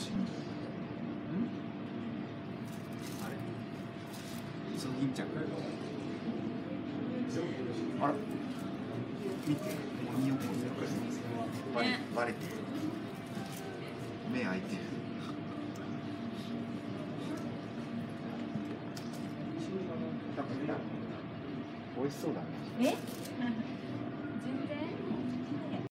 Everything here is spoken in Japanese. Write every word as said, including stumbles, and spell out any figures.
しい。ん？あれ？その銀ちゃん。あら。見て、鬼横バレバレてる。目開いてる。美味しそうだね。 え？全然。